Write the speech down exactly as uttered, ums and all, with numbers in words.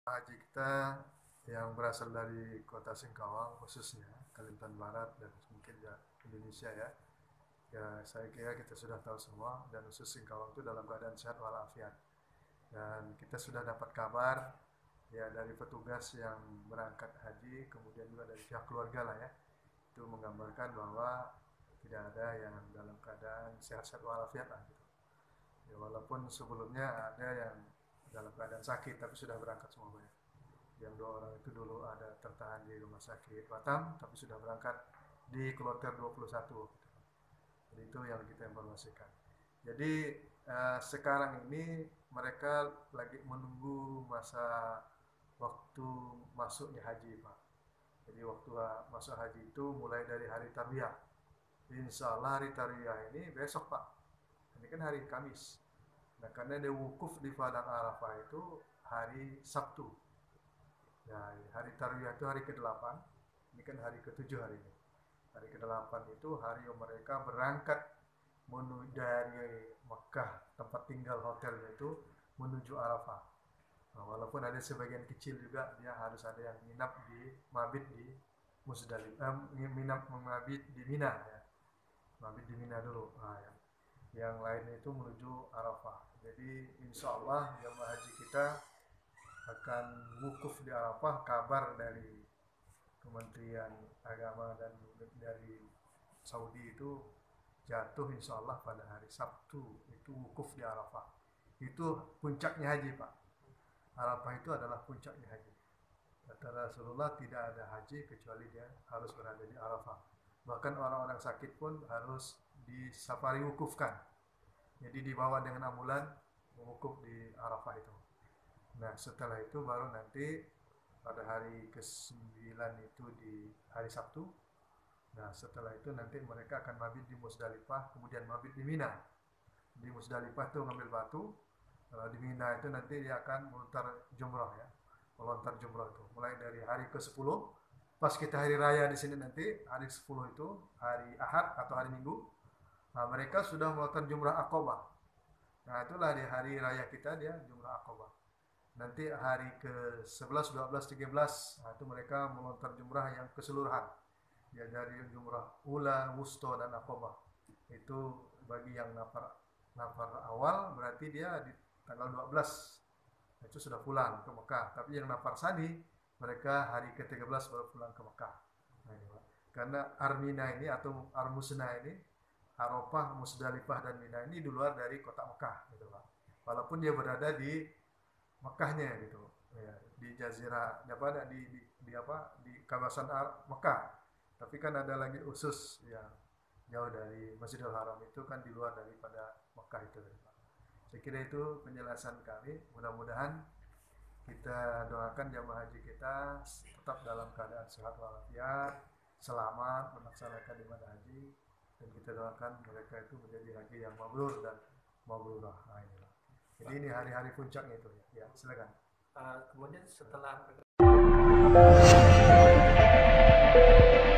haji kita yang berasal dari kota Singkawang khususnya Kalimantan Barat dan mungkin ya Indonesia ya. Ya saya kira kita sudah tahu semua dan khusus Singkawang itu dalam keadaan sehat walafiat. Dan kita sudah dapat kabar ya dari petugas yang berangkat haji, kemudian juga dari pihak keluarga lah ya, itu menggambarkan bahwa tidak ada yang dalam keadaan sehat-sehat walafiat lah gitu. Ya, walaupun sebelumnya ada yang dalam keadaan sakit tapi sudah berangkat semua ya. Yang dua orang itu dulu ada tertahan di rumah sakit Batam tapi sudah berangkat di kloter dua puluh satu. Jadi itu yang kita informasikan. Jadi eh, sekarang ini mereka lagi menunggu masa waktu masuknya haji Pak. Jadi waktu masuk haji itu mulai dari hari Tarwiyah. Insya Allah hari Tarwiyah ini besok Pak. Ini kan hari Kamis. Nah karena dia wukuf di Padang Arafah itu hari Sabtu. Ya, hari Tarwiyah itu hari kedelapan. Ini kan hari ketujuh hari ini. Hari kedelapan itu hari mereka berangkat menuju dari Mekah, tempat tinggal hotelnya itu menuju Arafah. Nah, walaupun ada sebagian kecil juga dia harus ada yang nginap di mabit di Musdalifah, eh, nginap mabit di Mina ya. Mabit di Mina dulu. Nah, yang, yang lainnya itu menuju Arafah. Jadi insya Allah jemaah haji kita akan wukuf di Arafah. Kabar dari Kementerian Agama dan dari Saudi itu jatuh insya Allah pada hari Sabtu itu wukuf di Arafah. Itu puncaknya haji Pak. Arafah itu adalah puncaknya haji. Kata Rasulullah tidak ada haji kecuali dia harus berada di Arafah. Bahkan orang-orang sakit pun harus disafari wukufkan. Jadi dibawa dengan ambulan wukuf di Arafah itu. Nah setelah itu baru nanti pada hari kesembilan itu di hari Sabtu. Nah setelah itu nanti mereka akan mabit di Musdalifah, kemudian mabit di Mina. Di Musdalifah itu ngambil batu, di Mina itu nanti dia akan melontar jumrah ya, melontar jumrah itu. Mulai dari hari ke sepuluh, pas kita hari raya di sini nanti hari sepuluh itu hari Ahad atau hari Minggu, nah, mereka sudah melontar jumrah Aqabah. Nah itulah di hari raya kita dia jumrah Aqabah. Nanti hari ke sebelas, dua belas, tiga belas, nah, itu mereka melontar jumrah yang keseluruhan. Ya dari jumrah ula, wusto dan Aqabah. Itu bagi yang nafar nafar awal berarti dia di tanggal dua belas itu sudah pulang ke Mekah. Tapi yang nafar sani mereka hari ke tiga belas baru pulang ke Mekah. Nah, ini, karena Armina ini atau Armusna ini, Arafah, Musdalifah dan Mina ini di luar dari kota Mekah gitu Pak. Walaupun dia berada di Mekahnya gitu. Ya, di Jazirah di apa di, di, di apa di kawasan Mekah. Tapi kan ada lagi usus yang jauh dari Masjidil Haram itu kan di luar daripada Mekah itu. Saya kira itu penjelasan kami. Mudah-mudahan kita doakan jamaah haji kita tetap dalam keadaan sehat walafiat, selamat melaksanakan ibadah haji, dan kita doakan mereka itu menjadi haji yang mabrur dan mabrurah. Nah, inilah. Jadi ini hari-hari puncaknya itu ya. Ya, silakan. Uh, kemudian setelah